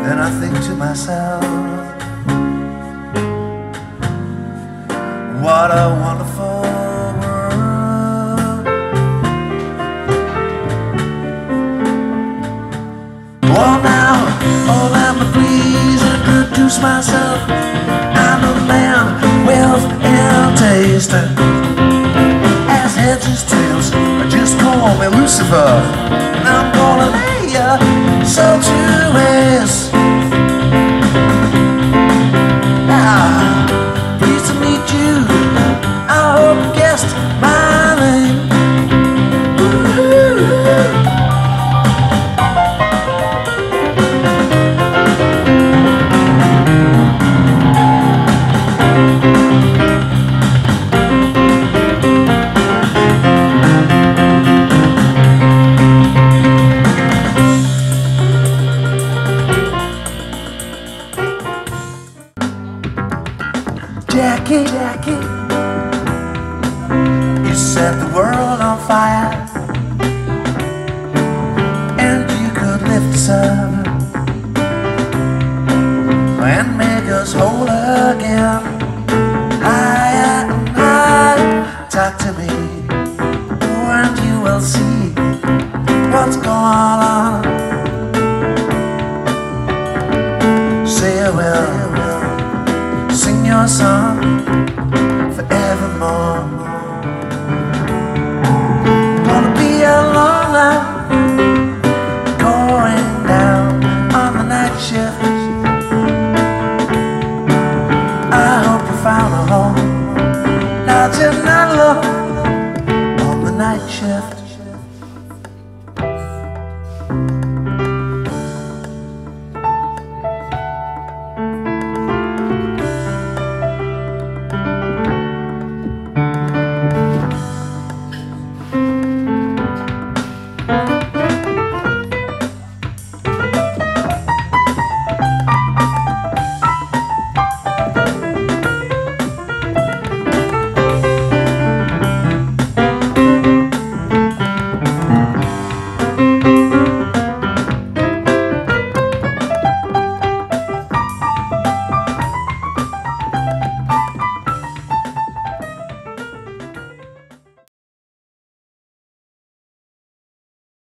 Then I think to myself, what a wonderful world. Oh, let me please introduce myself. I'm a man with ill taste. As heads as tails, just call me Lucifer, and I'm gonna lay ya so to rest. Pleased to meet you. I hope you guessed my name. Jackie, you set the world on fire, and you could lift us up and make us whole again. Higher and higher, talk to me, and you will see what's going on. Say I will sing your song forevermore. Gonna be a long line going down on the night shift.